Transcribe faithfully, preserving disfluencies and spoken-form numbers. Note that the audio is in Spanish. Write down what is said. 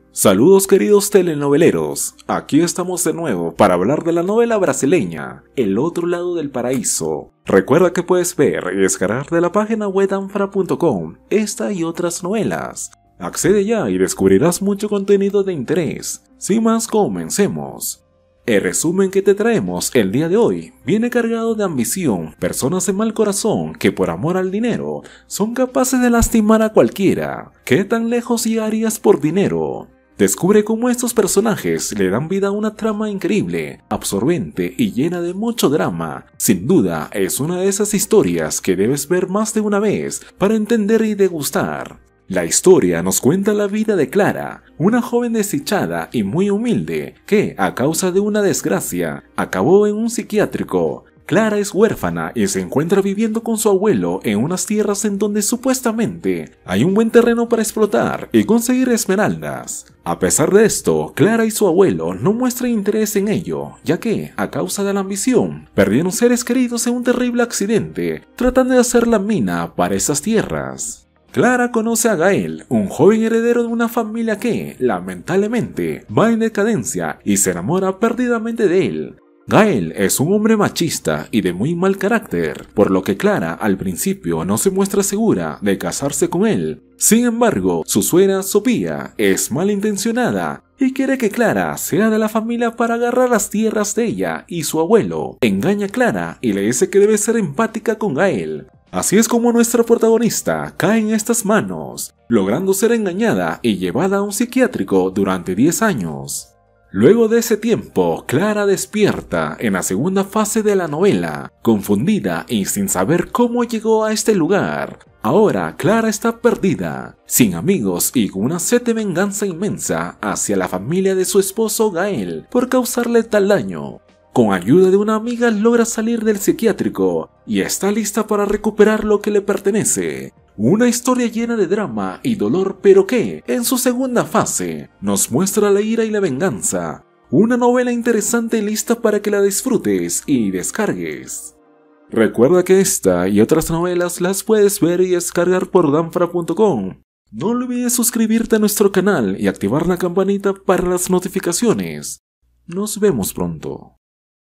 Saludos queridos telenoveleros, aquí estamos de nuevo para hablar de la novela brasileña El otro lado del paraíso. Recuerda que puedes ver y descargar de la página web danfra punto com esta y otras novelas. Accede ya y descubrirás mucho contenido de interés. Sin más, comencemos. El resumen que te traemos el día de hoy viene cargado de ambición, personas de mal corazón que por amor al dinero son capaces de lastimar a cualquiera. ¿Qué tan lejos llegarías por dinero? Descubre cómo estos personajes le dan vida a una trama increíble, absorbente y llena de mucho drama. Sin duda, es una de esas historias que debes ver más de una vez para entender y degustar. La historia nos cuenta la vida de Clara, una joven desdichada y muy humilde que, a causa de una desgracia, acabó en un psiquiátrico. Clara es huérfana y se encuentra viviendo con su abuelo en unas tierras en donde supuestamente hay un buen terreno para explotar y conseguir esmeraldas. A pesar de esto, Clara y su abuelo no muestran interés en ello, ya que, a causa de la ambición, perdieron seres queridos en un terrible accidente, tratando de hacer la mina para esas tierras. Clara conoce a Gael, un joven heredero de una familia que, lamentablemente, va en decadencia y se enamora perdidamente de él. Gael es un hombre machista y de muy mal carácter, por lo que Clara al principio no se muestra segura de casarse con él. Sin embargo, su suegra Sofía es malintencionada y quiere que Clara sea de la familia para agarrar las tierras de ella y su abuelo. Engaña a Clara y le dice que debe ser empática con Gael. Así es como nuestra protagonista cae en estas manos, logrando ser engañada y llevada a un psiquiátrico durante diez años. Luego de ese tiempo, Clara despierta en la segunda fase de la novela, confundida y sin saber cómo llegó a este lugar. Ahora Clara está perdida, sin amigos y con una sed de venganza inmensa hacia la familia de su esposo Gael por causarle tal daño. Con ayuda de una amiga logra salir del psiquiátrico y está lista para recuperar lo que le pertenece. Una historia llena de drama y dolor, pero que, en su segunda fase, nos muestra la ira y la venganza. Una novela interesante y lista para que la disfrutes y descargues. Recuerda que esta y otras novelas las puedes ver y descargar por danfra punto com. No olvides suscribirte a nuestro canal y activar la campanita para las notificaciones. Nos vemos pronto.